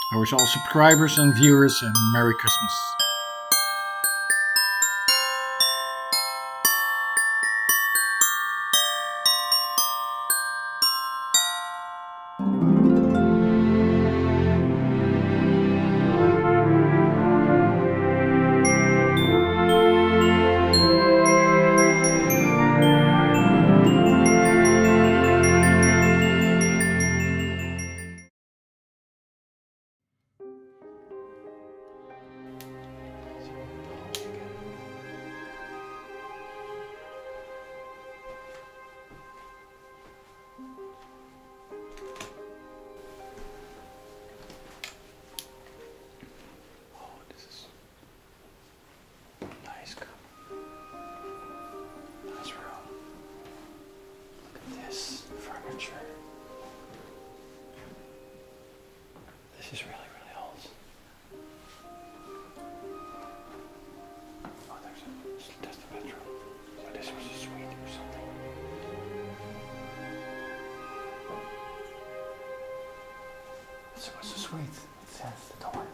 I wish all subscribers and viewers a Merry Christmas. This is really, really old. Oh, that's the bedroom. So this was a suite or something. This was a suite. It says the door.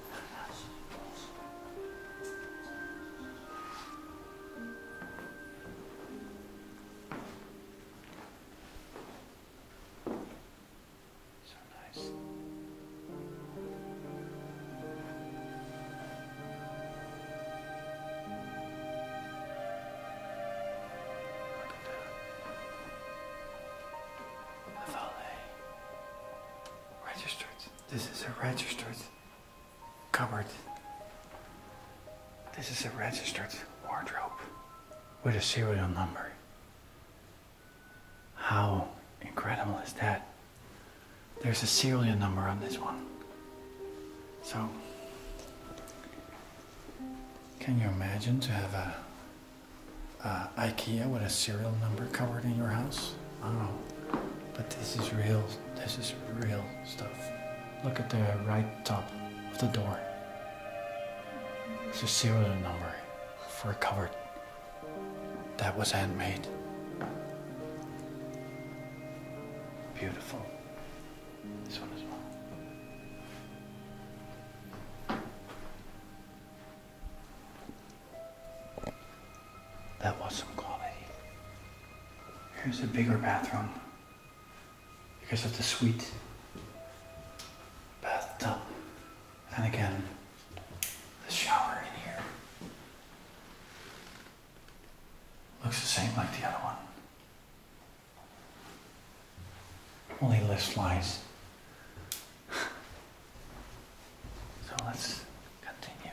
This is a registered cupboard. This is a registered wardrobe with a serial number. How incredible is that? There's a serial number on this one. So, can you imagine to have a IKEA with a serial number cupboard in your house? I don't know, but this is real stuff. Look at the right top of the door. It's a serial number for a cupboard that was handmade. Beautiful. This one as well. That was some quality. Here's a bigger bathroom because of the suite. Bathtub, and again, the shower in here looks the same like the other one, only less flies. So let's continue.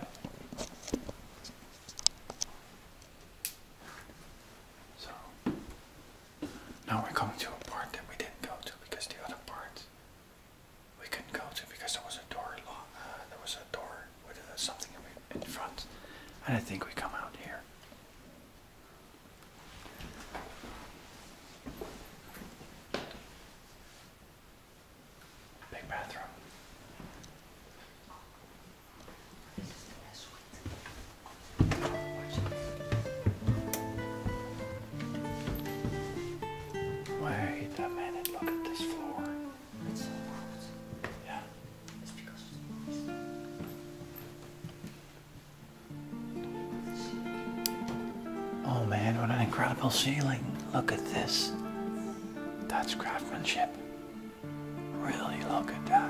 So now we're coming to a part that we didn't go to because the other part we couldn't go to because there was a door with something in front, and I think we come out here. Big bathroom. Wait a minute, look at this floor. Yeah. Oh man, what an incredible ceiling. Look at this. That's craftsmanship. Really look at that.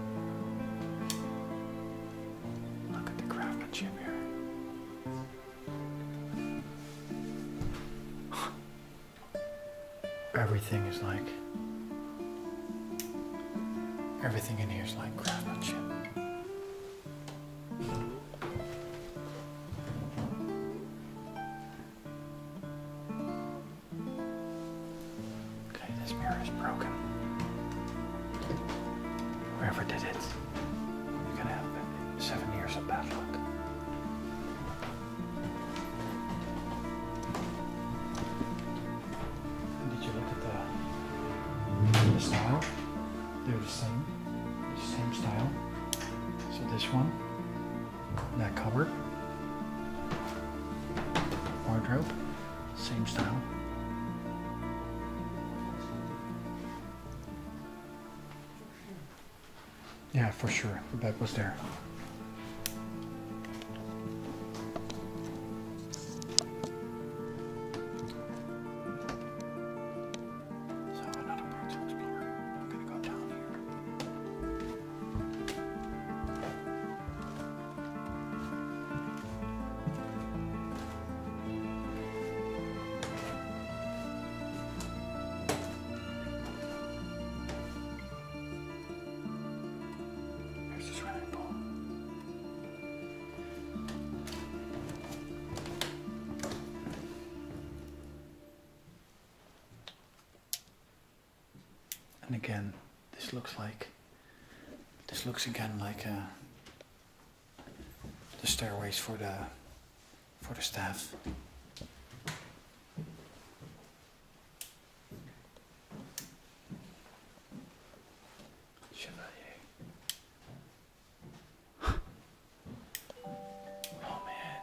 Look at the craftsmanship here. Everything is like, everything in here is like craftsmanship. Okay, this mirror is broken. Whoever did it, you're gonna have 7 years of bad luck. Did you look at the style? They're the same style. So this one, that cupboard, wardrobe, same style. Yeah, for sure. The bed was there. So another part to explore. I'm gonna go down here. Here's the swimming pool. And again, this looks again like the stairways for the staff. Chevalier. Oh man.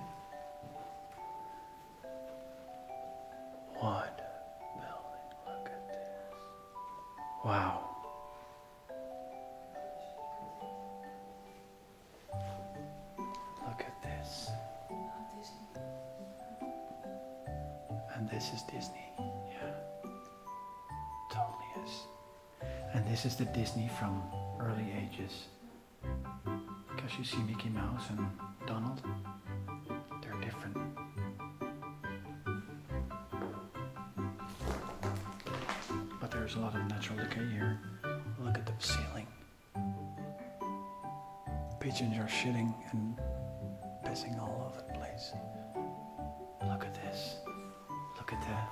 What building? Look at this. Wow. Look at this. And this is Disney. Yeah. Totally is. And this is the Disney from early ages. Because you see Mickey Mouse and Donald. They're different. But there's a lot of natural decay here. Look at the ceiling. Pigeons are shitting and pissing all over the place. Look at this. Look at that.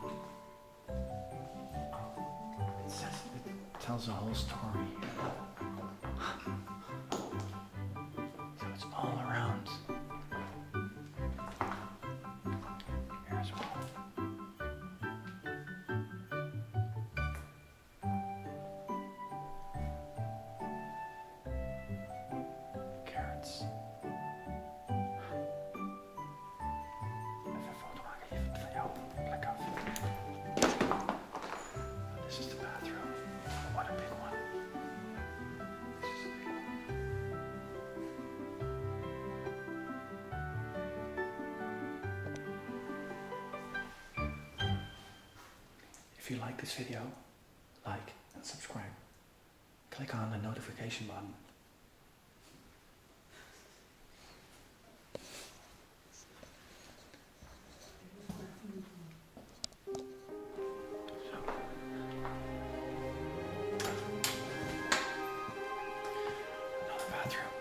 It tells a whole story. So it's all around. Here as well. Carrots. Even foto maken even van jou plek af. This is the bathroom. What a big one. This is a big one. If you like this video, like and subscribe. Click on the notification button. Another bathroom.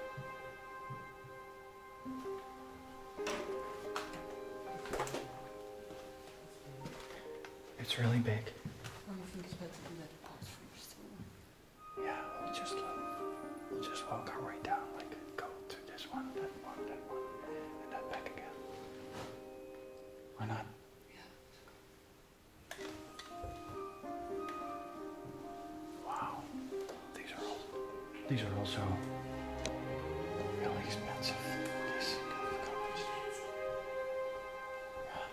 It's really big. I think it's better to do that part first. Yeah, we'll just walk our way down, like go through this one, and then back again. Why not? Yeah. Wow, these are also really expensive. These kind of covers. Yeah.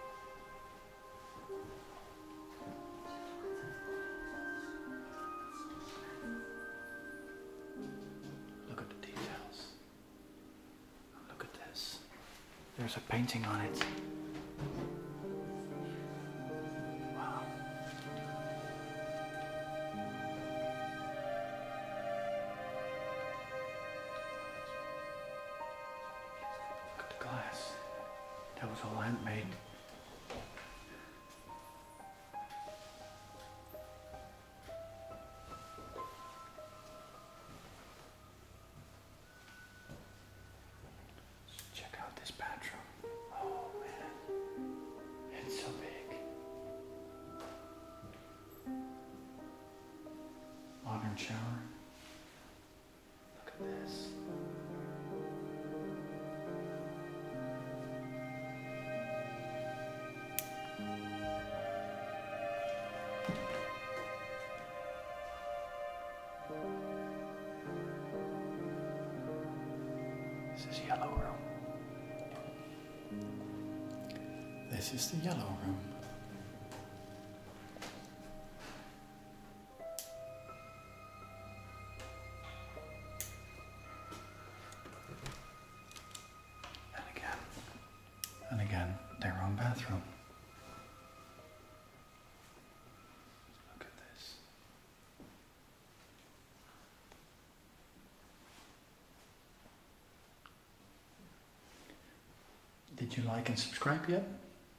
Look at the details. Look at this. There's a painting on it. Wow. Look at the glass. That was all handmade. Check out this bathroom. Oh man, it's so big. Modern shower. Look at this. This is yellow room. This is the yellow room. bathroom. Look at this. Did you like and subscribe yet?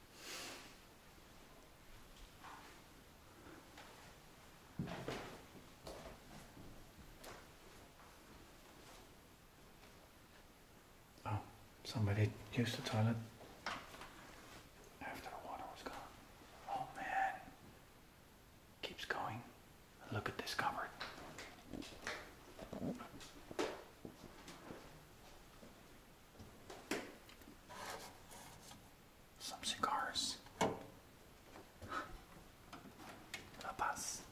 Oh, somebody used the toilet after the water was gone. Oh man. Keeps going. Look at this cupboard. Some cigars. La Paz.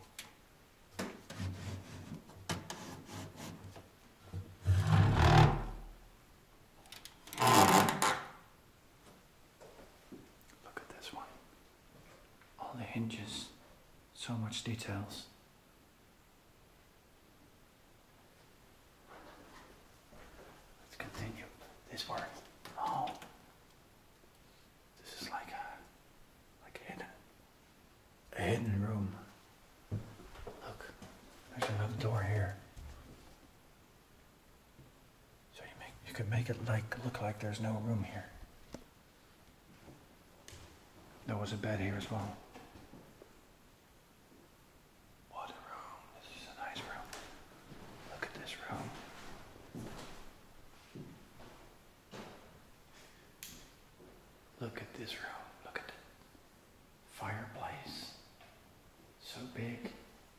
Look at this one. All the hinges. So much details. Let's continue. This part. Oh. This is like a hidden room. Look, there's another door here. So you could make it look like there's no room here. There was a bed here as well. What a room. This is a nice room. Look at this room. Look at this room. Look at the fireplace. So big.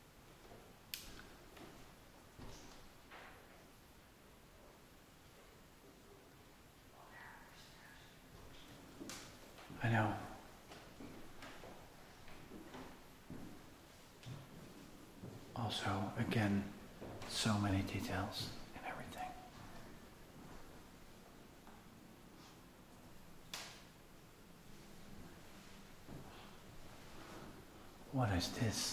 I know. Also, again, so many details in everything. What is this?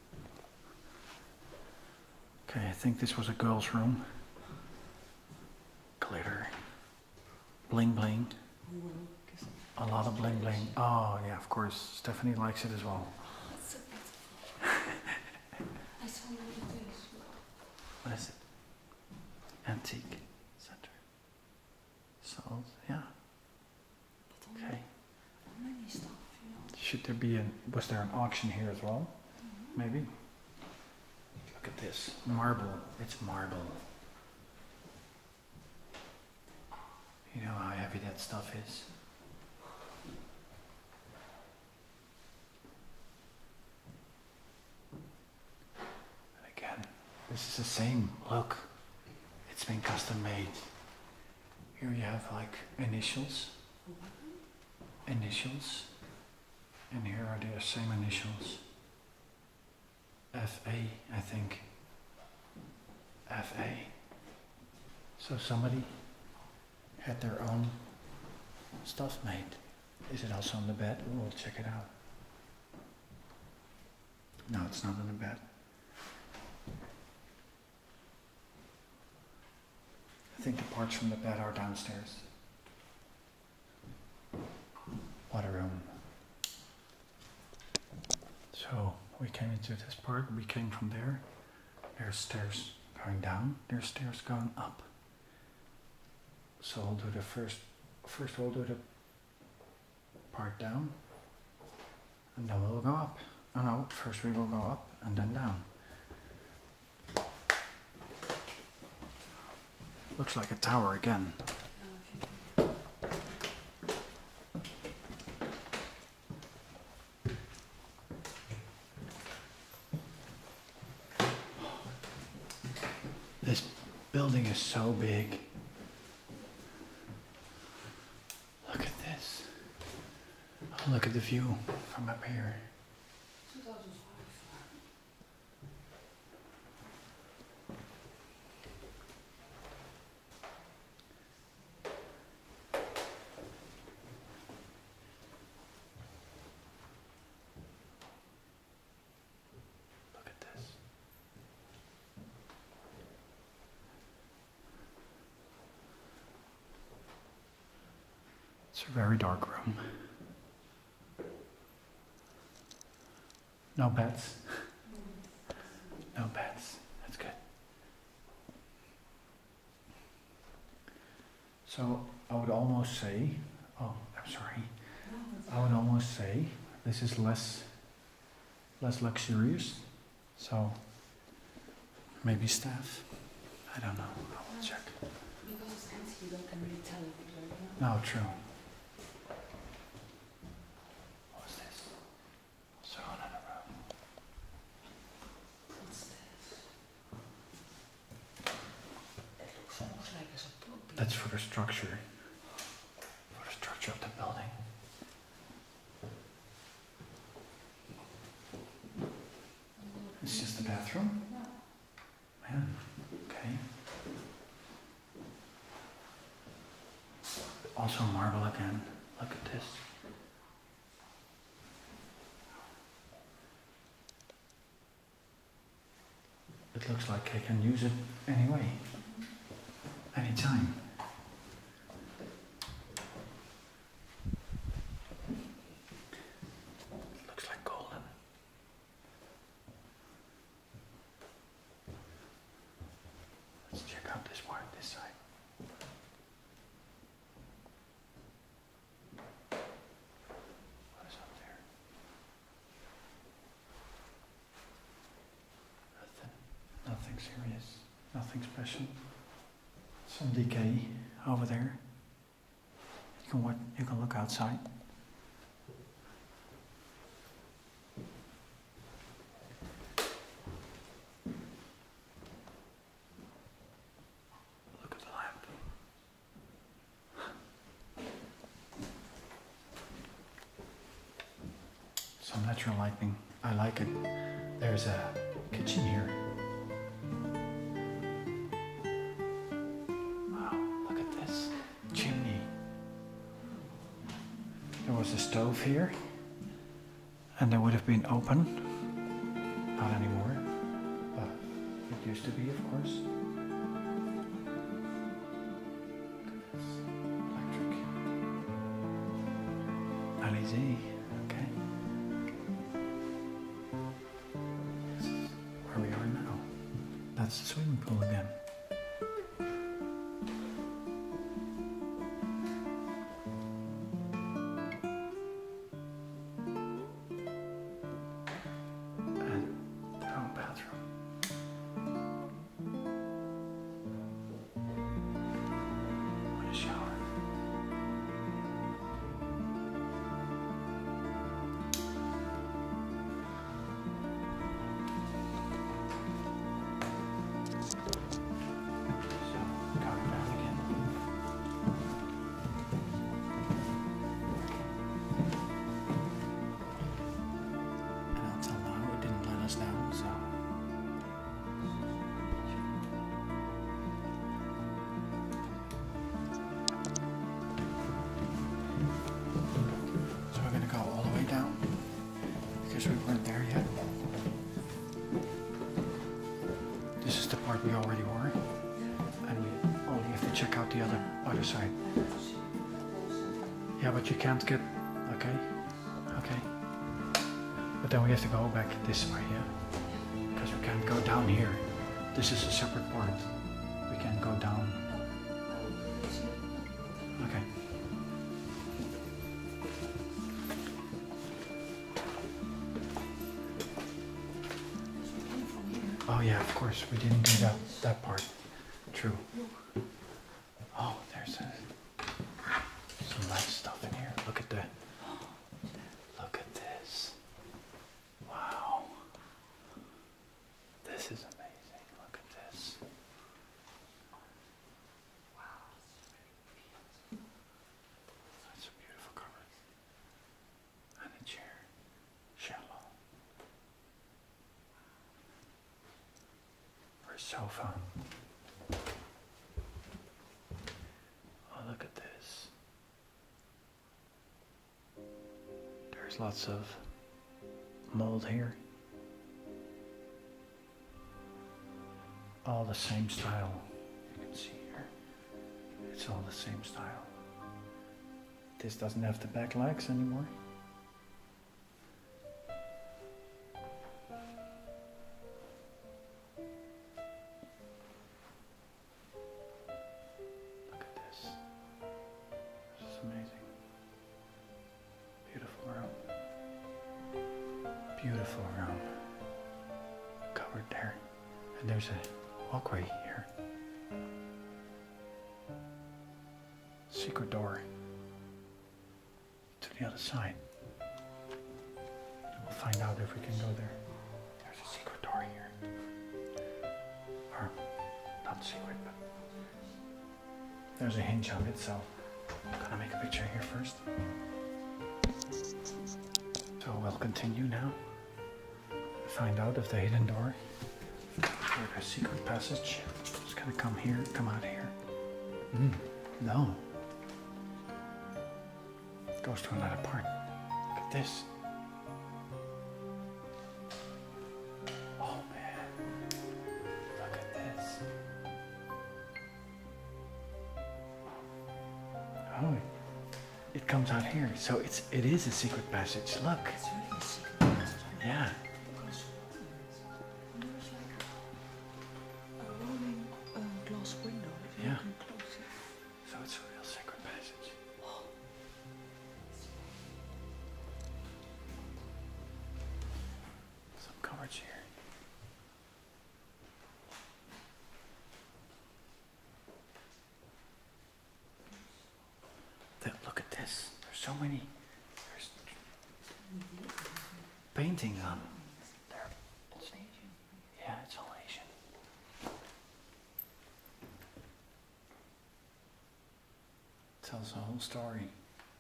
Okay, I think this was a girl's room. Glitter. Bling bling. A lot of bling bling. Oh yeah, of course. Stefanie likes it as well. It's so beautiful. I saw what it is. What is it? Antique center. Sold, yeah. But Okay. many stuff, you know. Should there be was there an auction here as well? Maybe. Look at this. Marble. It's marble. You know how heavy that stuff is. And again, this is the same. Look. It's been custom made. Here you have like initials. Initials. And here are the same initials. FA, I think. FA. So somebody had their own stuff made. Is it also on the bed? We'll check it out. No, it's not on the bed. I think the parts from the bed are downstairs. What a room. So we came into this part, we came from there. There's stairs going down, there's stairs going up. So we'll do the first we'll do the part down, and then we'll go up. Oh no, first we will go up and then down. Looks like a tower again. This building is so big. Look at this. Oh, look at the view from up here. 2005. Look at this. It's a very dark room. No beds. No beds. That's good. So I would almost say, oh, I'm sorry. I would almost say this is less luxurious. So maybe staff. I don't know. I will check. Because it's empty, you don't can really tell it right now. No, true. What's this? So another room. What's this? It looks almost like it's a puppy. That's for the structure. For the structure of the building. It's just the bathroom? Man, okay. Also marble again. Look at this. It looks like I can use it anyway. Anytime. It looks like golden. Let's check out this part, this side. What is up there? Nothing serious, nothing special. Some decay over there. You can look outside. Look at the lamp. Some natural lighting. I like it. There's a kitchen here. Wow, look at this chimney. There was a stove here, and they would have been open. Not anymore, but it used to be, of course. Look at this, electric. LED, okay. This is where we are now. That's the swimming pool again. We weren't there yet. This is the part we already were, and we only have to check out the other side. Yeah, but you can't get. Okay, okay. But then we have to go back this way, yeah, because we can't go down here. This is a separate part. We can't go down. Okay. Oh yeah, of course, we didn't do that part. True. Oh, there's some nice stuff in here. Look at this. Wow. This is amazing. Look at this. Wow. That's a beautiful cupboard. And a chair. Shallow. Sofa. Oh, look at this. There's lots of mold here. All the same style. You can see here. It's all the same style. This doesn't have the back legs anymore. beautiful room. Covered there. And there's a walkway here. Secret door to the other side. We'll find out if we can go there. There's a secret door here. Or, not secret, but there's a hinge on it, so I'm gonna make a picture here first. So we'll continue now. Find out if the hidden door or the secret passage is gonna come here, come out here. No. It goes to another part. Look at this. Oh man. Look at this. Oh, it comes out here. So it is a secret passage. Look. It's really a secret passage. Yeah. Because there's like a rolling glass window that you Yeah. can close it. So it's a real secret passage. Some cupboards here. Look at this. There's so many. There's paintings on there. Yeah, it's all Asian. Tells the whole story.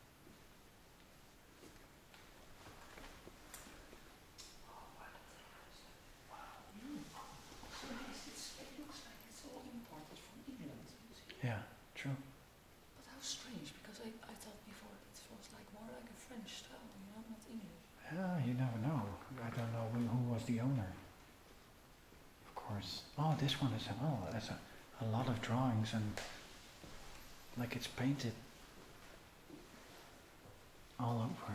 It looks like it's all imported from England. Yeah, true. But how strange, because I thought before it was like more like a French style, you know, not English. Yeah, you never know. I don't know who was the owner. Of course. Oh, this one is there's a lot of drawings and like it's painted all over.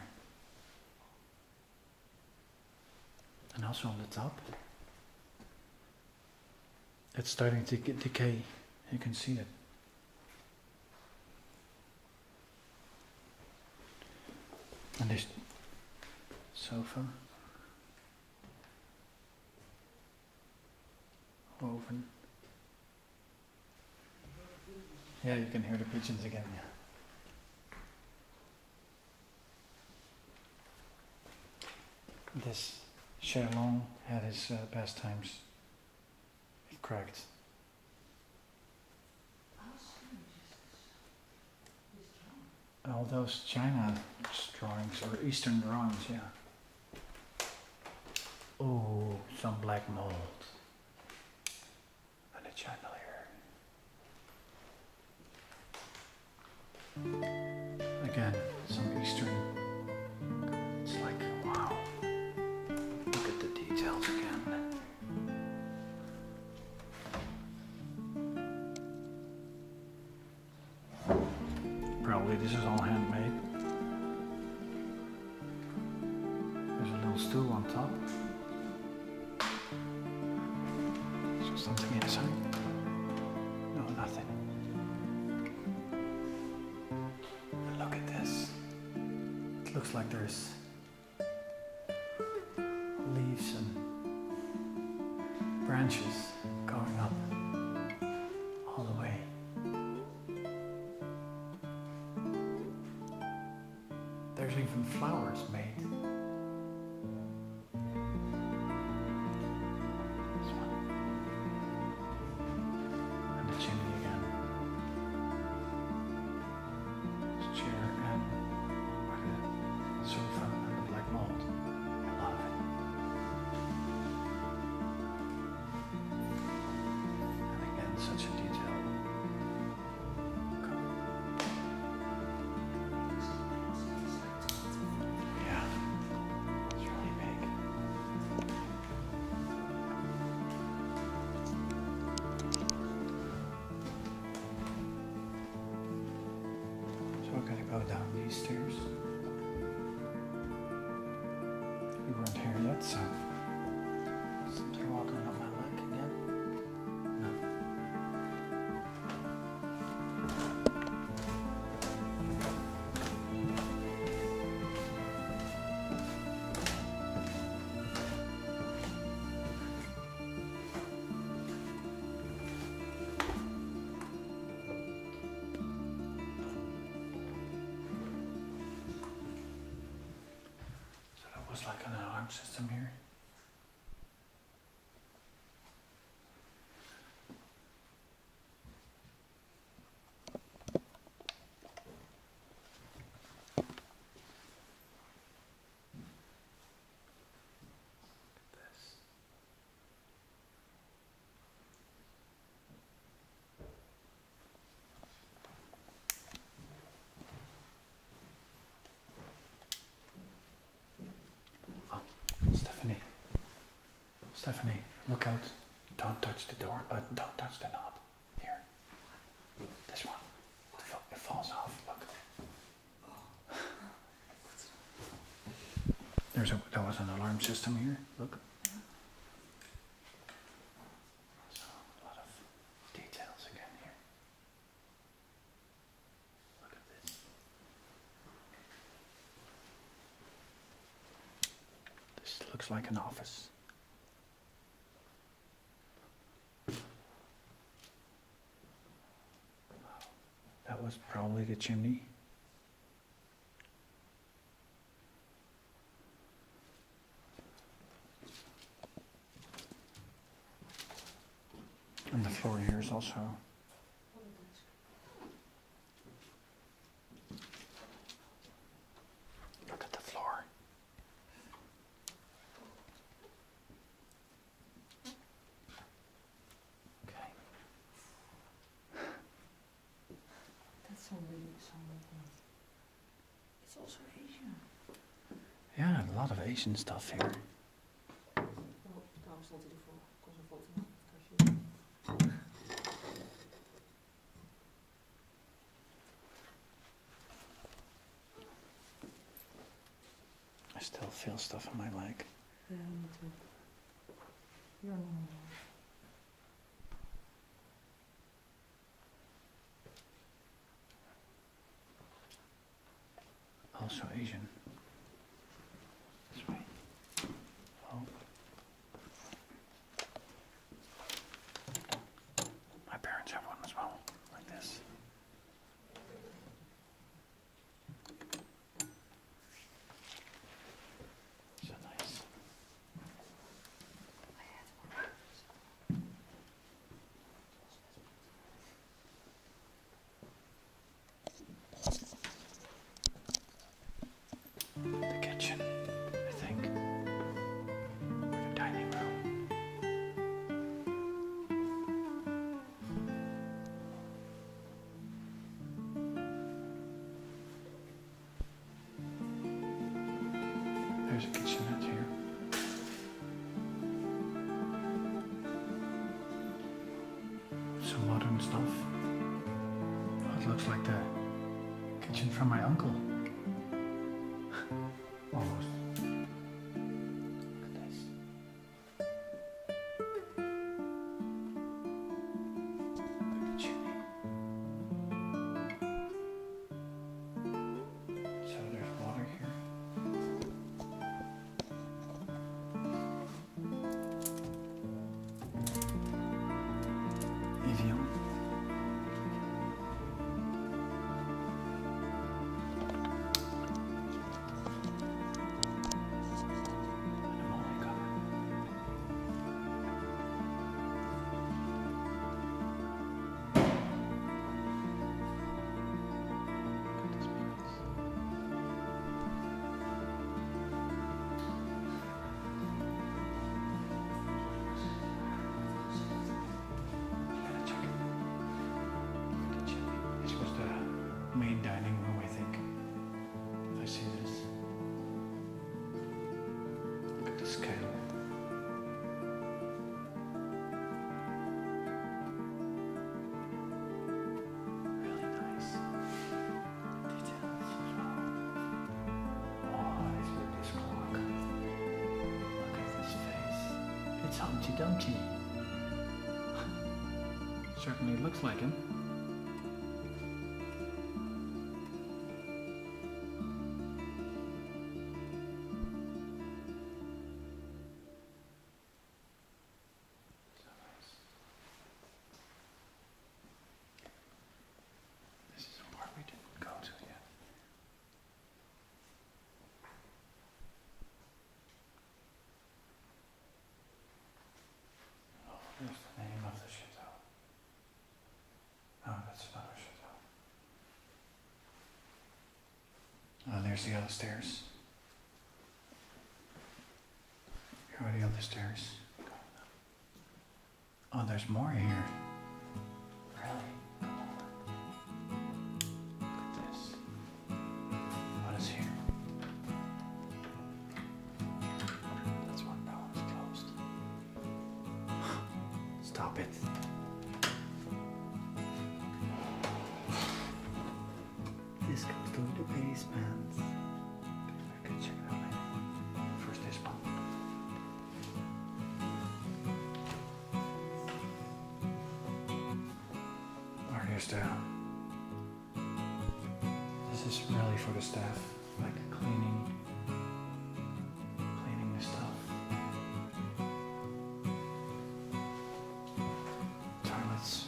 And also on the top. It's starting to decay. You can see it. And this sofa. Woven. Yeah, you can hear the pigeons again. Yeah. This Sherlong had his pastimes. It cracked. How strange is this drawing? All those China drawings or Eastern drawings, yeah. Oh, some black mold. And a chandelier. Again, some Eastern. It's like, wow. Look at the details again. Probably this is all handmade. There's a little stool on top. Is there something inside? No, nothing. But look at this. It looks like there's leaves and branches going up all the way. There's even flowers made. This one. And the chimney again. This chair and the sofa and the black mold. I love it. And again, such a detail. Yeah, it's really big. So we're gonna go down these stairs. We weren't here yet, so something walking on my leg again. No. alarm system here. Stefanie, look out. Don't touch the door. Don't touch the knob. Here. This one. It falls off. Look. There was an alarm system here. Look. So, a lot of details again here. Look at this. This looks like an office. That was probably the chimney. And the floor here is also. Look at the floor. Okay. That's so really it's also Asian. Yeah, a lot of Asian stuff here. Daarom stond hij ervoor. Ik kon zijn foto maken. I still feel stuff on my leg. Ja, natuurlijk. You're normal. Also Asian. This way. Oh. My parents have one as well, like this. So nice. The kitchen, I think. Or the dining room. There's a kitchenette here. Some modern stuff. Oh, it looks like the kitchen from my uncle. Almost. Look at this. Look at the chimney. So there's water here. Evian. Main dining room, I think. If I see this. Look at the scale. Really nice. Details as well. Oh, look at this clock. Look at this face. It's Humpty Dumpty. Certainly looks like him. This is a part we didn't go to yet. there's the other stairs. Here are the other stairs. Oh, there's more here. Really? Come on. Look at this. What is here? That's one door is closed. Stop it. This goes to the basement. I could check it out later. First this one. Or here's the... This is really for the staff, like cleaning the stuff. Toilets.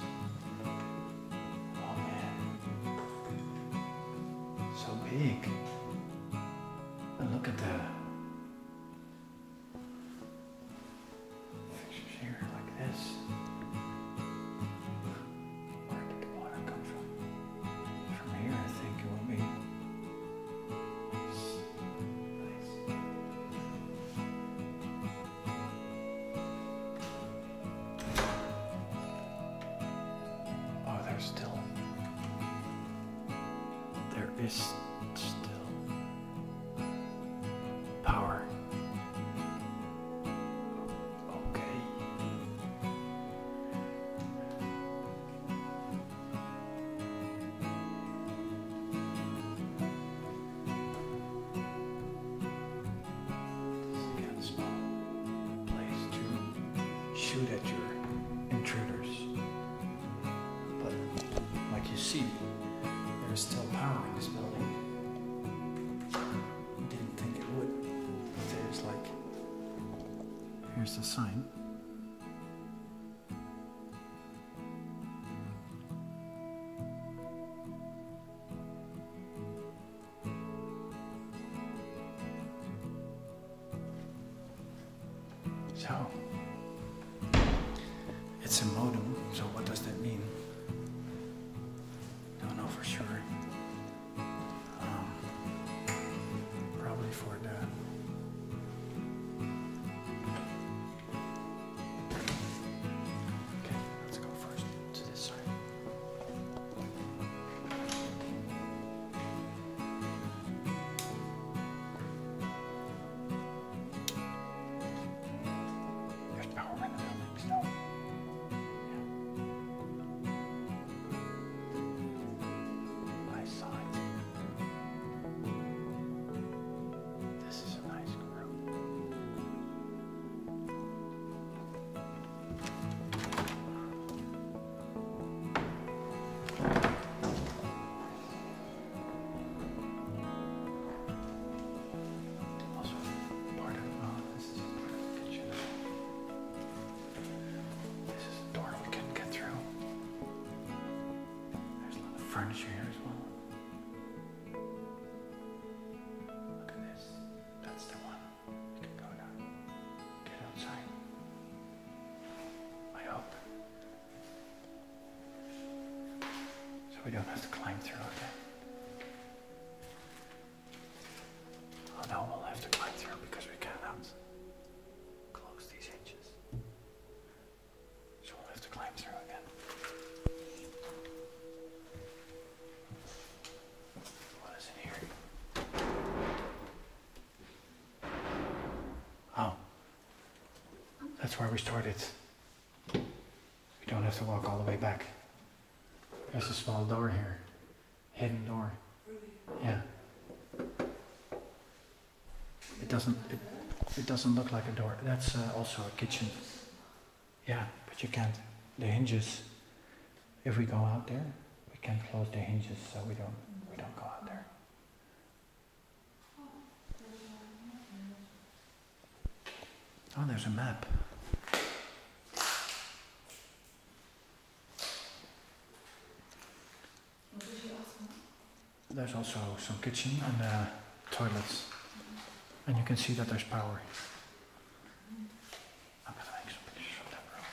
Oh man. So big. And look at the fixtures here like this. Where did the water come from? From here, I think it will be nice. Oh, there is still power. Okay. This is again a small place to shoot at your intruders. But like you see, there's still power in this building. Didn't think it would. There's like, here's the sign. So, it's a modem, so what does that mean? Don't know for sure. Probably for the... Okay, let's go first to this side. There's power in the building still. Nice signs. This is a nice room. Also part of this is part of the kitchen. This is a door we couldn't get through. There's a lot of furniture here as well. Look at this. That's the one. We can go down. Get outside. I hope. So we don't have to climb through again. Oh no, we'll have to climb through because we cannot close these hinges. So we'll have to climb through again. What is in here? Oh. That's where we started. We don't have to walk all the way back. There's a small door here. Hidden door. Yeah. It doesn't look like a door. That's also a kitchen. Yeah, but you can't. The hinges. If we go out there, we can close the hinges so we don't go out there. Oh, there's a map. There's also some kitchen and toilets. And you can see that there's power. I'm gonna make some pictures of that room.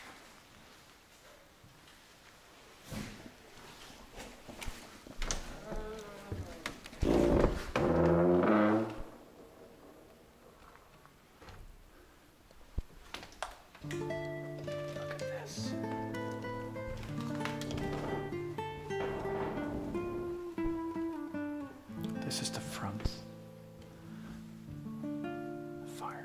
This is the front. Fire.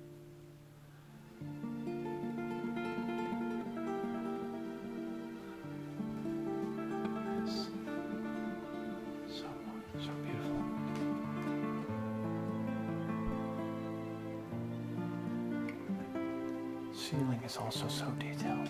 So beautiful. Ceiling is also so detailed.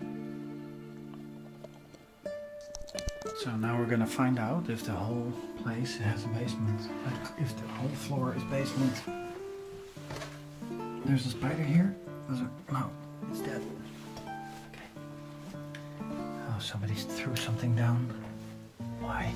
So now we're gonna find out if the whole place has a basement. Like if the whole floor is basement. There's a spider here. No, it's dead. Okay. Oh, somebody threw something down. Why?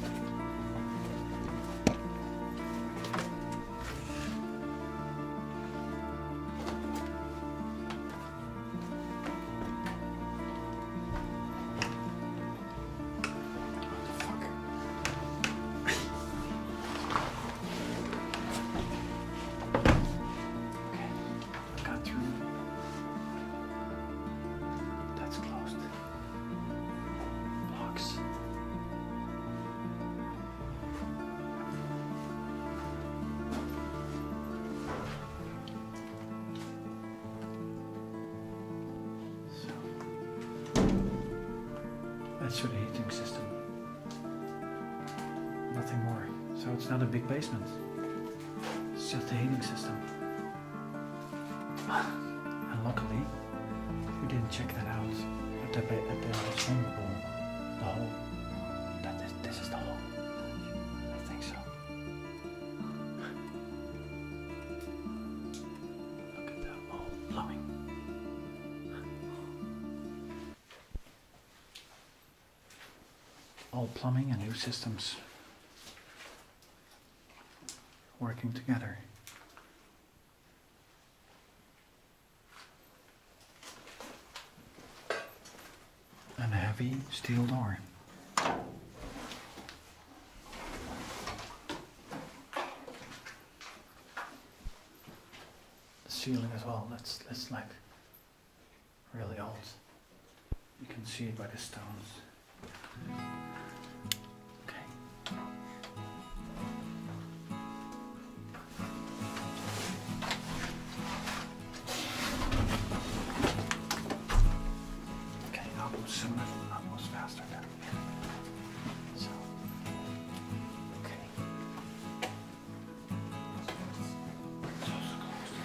That's for the heating system. Nothing more. So it's not a big basement. It's just a heating system. And luckily, we didn't check that out at the swimming pool. The hole. This is the hole. I think so. Look at that hole. Plumbing. All plumbing and new systems working together. And a heavy steel door. The ceiling as well, that's like really old. You can see it by the stones. Almost faster down here. So, okay. It's also closed.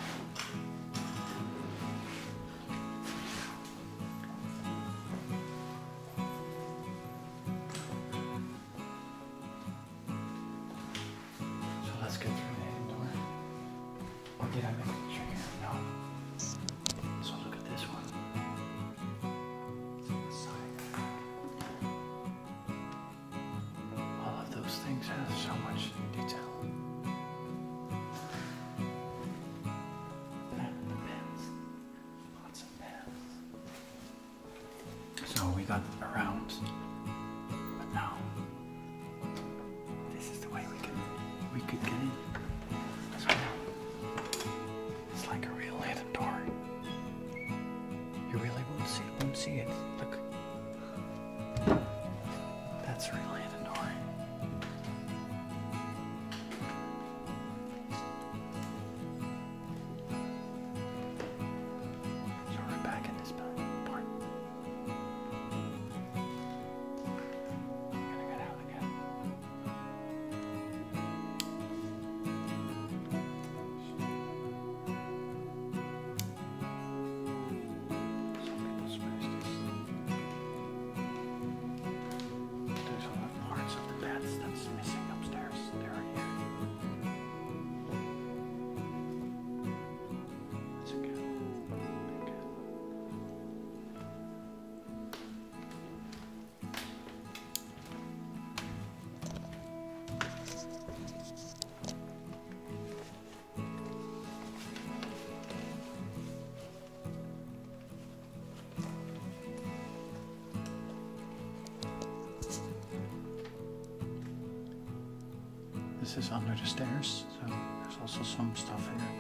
So let's get through the hidden door. Or did I make a picture here? No. So look at this one. Things have so much detail. And the pens. Lots of pens. So we got around, but now this is the way we could get in. So it's like a real hidden door. You really won't see it. Look. That's a real hidden door. This is under the stairs, so there's also some stuff here.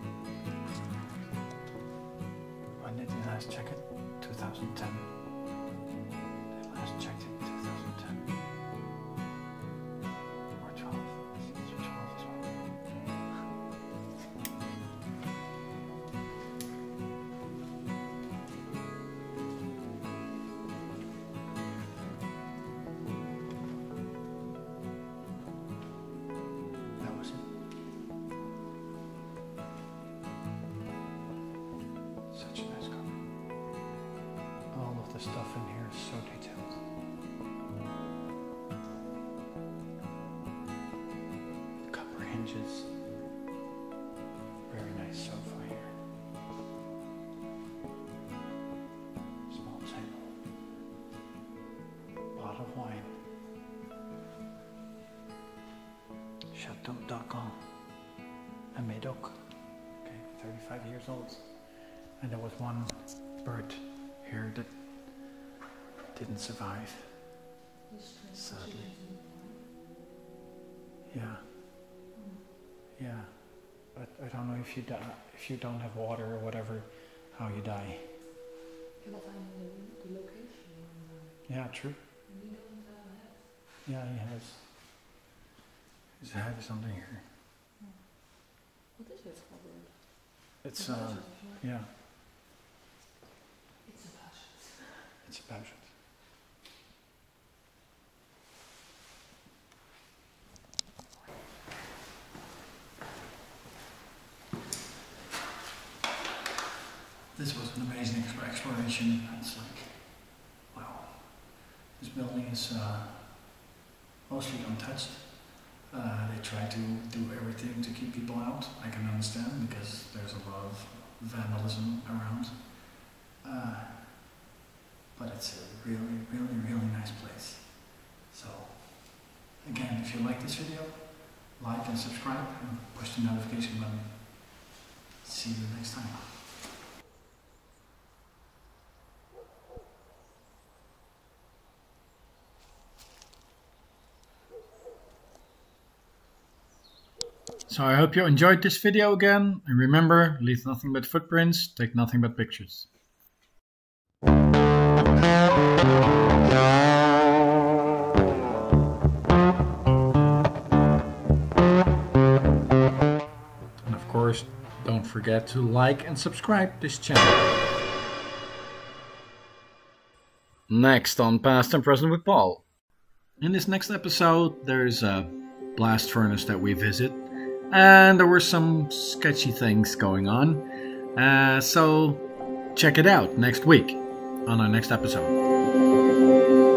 When did you last check it? 2010. checked it in 2010 or 12. It's 12 as well. That was it. Such a nice cover. All of the stuff in here is so detailed. The copper hinges. Very nice sofa here. Small table. Bottle of wine. Chateau Disney. A Médoc. Okay, 35 years old. And there was one bird here that didn't survive, sadly. Yeah. Yeah. But I don't know if you die, if you don't have water or whatever, how you die. Can I find the location? Yeah, true. We don't have. Yeah, he has. His head is under here. What is it for a bird? It's yeah, It's a passion. it's a pageant. This was an amazing exploration. It's like, wow, this building is mostly untouched. They try to do everything to keep people out. I can understand because there's a lot of vandalism around. But it's a really, really, really nice place. So, again, if you like this video, like and subscribe and push the notification button. See you next time. So I hope you enjoyed this video again, and remember, leave nothing but footprints, take nothing but pictures. And of course, don't forget to like and subscribe this channel. Next on Past and Present with Paul. In this next episode, there's a blast furnace that we visit. And there were some sketchy things going on. So check it out next week on our next episode.